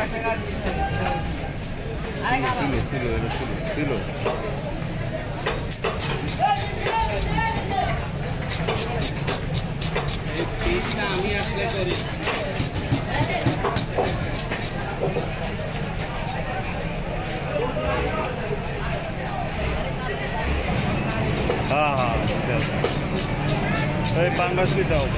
আমি আসলে করি हाँ पांगस भी जाओ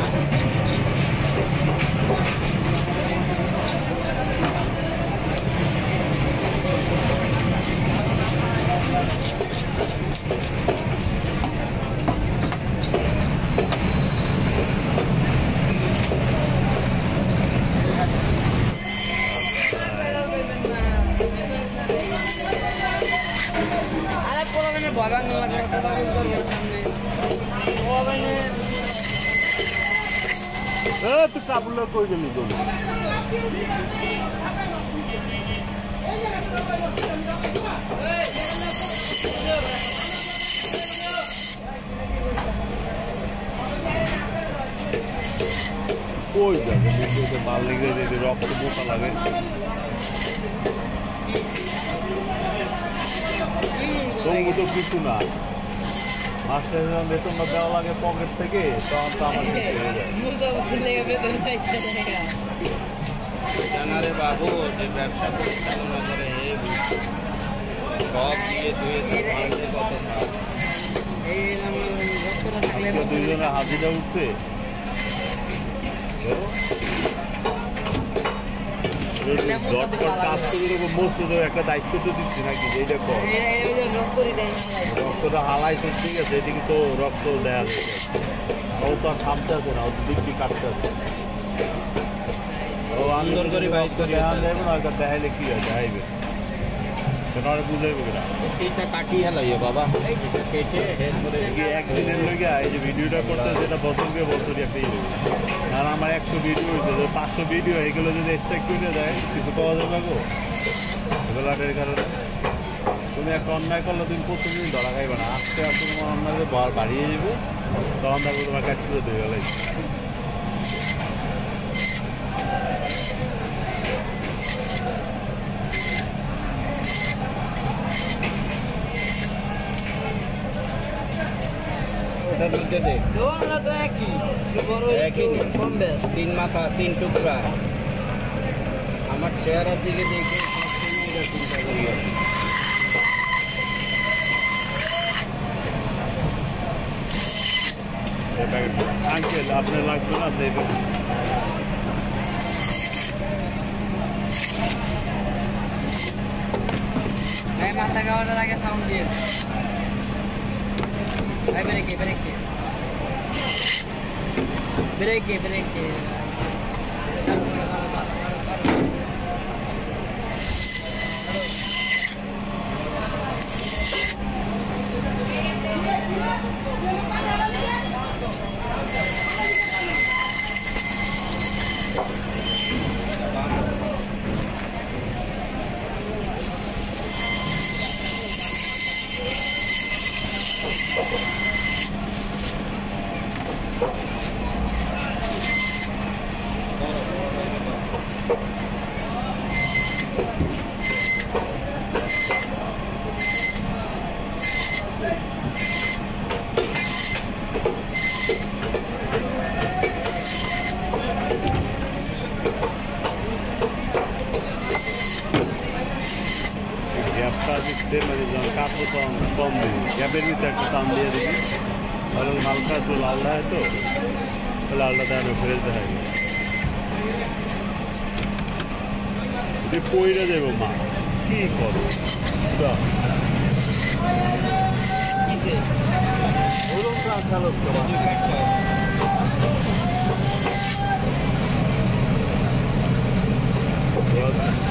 तू काबुल कोई गली दो कोई तो माल लिखे रक्त मोटा लगे तो किचु ना मास्टर वेतन देওয়া লাগে পকেট থেকে তখন তো আমার কিছু হয়ে যায় মুসা উসলে বেতন পাইছে জানারে বাবু যে ব্যবসা পরিচালনা করে এই সব দিয়ে দুয়ে কত এই আমার রক্তটা থাকলে দুইজনের হাজিরা উঠছে একটা দায়িত্ব তো দিচ্ছি নাকি এইটা রক্তটা হালাইছে ঠিক আছে এদিকে তো রক্ত দেয়া যাচ্ছে ও তো আর থামতে আছে না ও দিকটি কাটতে আছে ও আন্দোলন করে বাইক করে দেখালে কি হয় দেখাইবে বুঝাইবে এইটা কাটিয়ে লাইয়ে বাবা এইটা কেটে এরপরে একদিনের লইয়া এই যে ভিডিওটা করতে যেটা বছরকে বছরই একটা আর আমার 100 ভিডিও হয়েছে 500 ভিডিও এগুলো যদি এক্সট্রা করে দেয় কিছু পাওয়া যাবে গো এগুলাটের কারণে তুমি একটা অন্যায় করলে তুমি প্রতিদিন ধরা খাইবে না আজকে আজকে তোমার অন্যায় বাড়িয়ে যাবে তখন দেখো তোমার কাজ করে দেবে গেলে তিন মাথা তিন টুকরা আমার চেহারার দিকে দেখে চিন্তা করি আঙ্কেল আপনার লাগবে না দেবেন মাথা খাওয়ানোর আগে সাউন্ড দিয়ে break কাপড় কম দিবি গ্যাপের ভিতরে একটা টান দিয়ে দিবি তাহলে হালকা একটু লাল দেয় তো লালটা দেয় না ফেরত দেয় পইরা দেবো মা কি করো খেলো